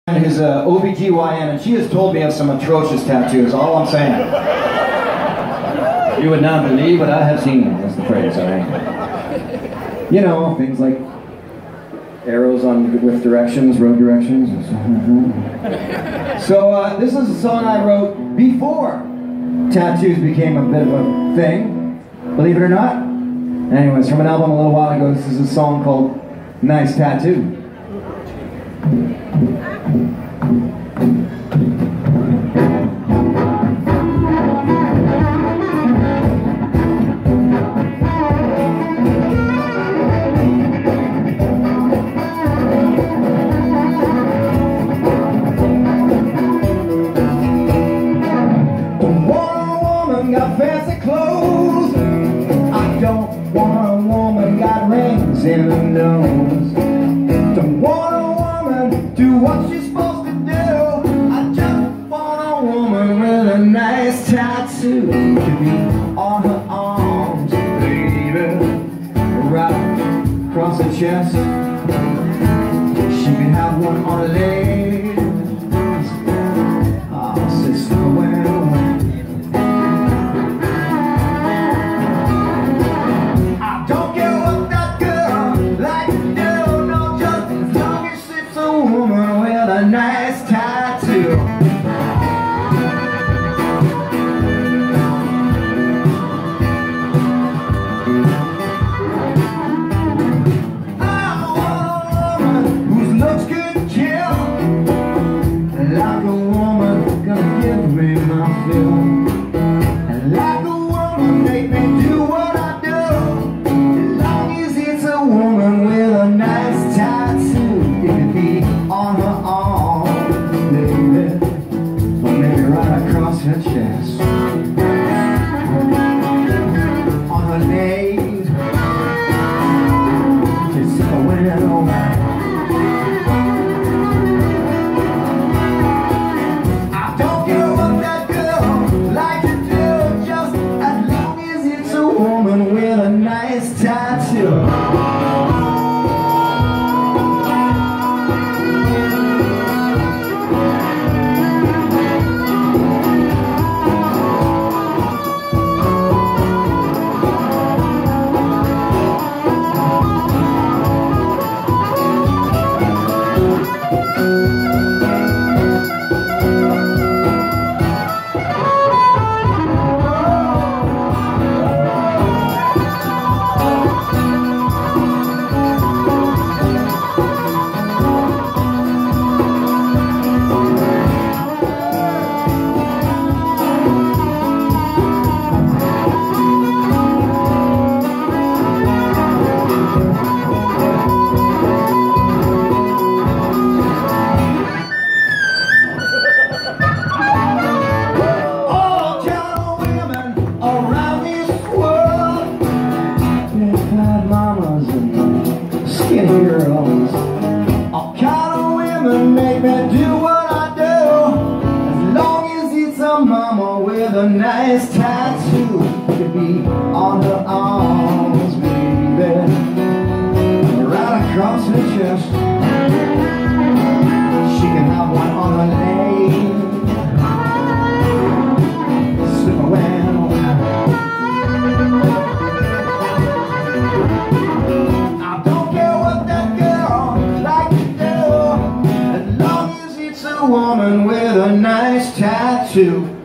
His OBGYN, and she has told me of some atrocious tattoos, all I'm saying. You would not believe what I have seen, is the phrase, alright? You know, things like arrows with directions, road directions. So this is a song I wrote before tattoos became a bit of a thing, believe it or not. Anyways, from an album a little while ago, this is a song called Nice Tattoo. Got fancy clothes. I don't want a woman got rings in her nose. Don't want a woman do what she's supposed to do. I just want a woman with a nice tattoo to be on her arms, baby, right across her chest. She could have one on her leg. Oh, sister, well. A nice tattoo. I want a woman whose looks could kill, like a woman gonna give me my fill, and like a woman make me do what I do, as long as it's a woman with a nice tattoo. It could be on her arm, maybe right across her chest, on her legs, just going over. I don't care what that girl like to do, just as long as it's a woman with a nice tattoo. Heroes. All kind of women make me do what I do, as long as it's a mama with a nice tattoo to be on her arms, baby, right across her chest. She can have one on her leg, slip away. Woman with a nice tattoo.